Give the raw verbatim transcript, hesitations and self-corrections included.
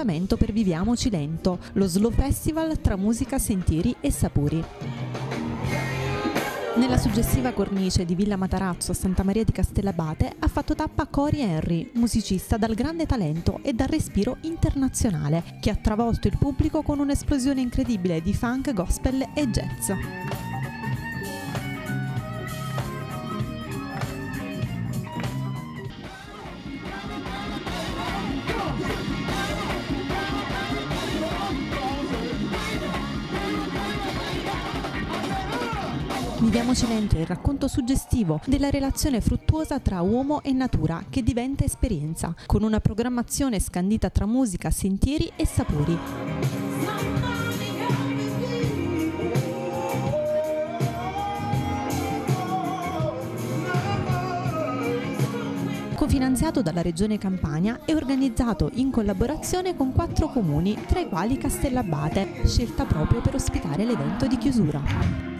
appuntamento per Viviamoci Lento, lo slow festival tra musica, sentieri e sapori. Nella suggestiva cornice di Villa Matarazzo a Santa Maria di Castellabate ha fatto tappa Cory Henry, musicista dal grande talento e dal respiro internazionale, che ha travolto il pubblico con un'esplosione incredibile di funk, gospel e jazz. Viviamoci Lento è il racconto suggestivo della relazione fruttuosa tra uomo e natura che diventa esperienza, con una programmazione scandita tra musica, sentieri e sapori. Cofinanziato dalla Regione Campania e organizzato in collaborazione con quattro comuni, tra i quali Castellabate, scelta proprio per ospitare l'evento di chiusura.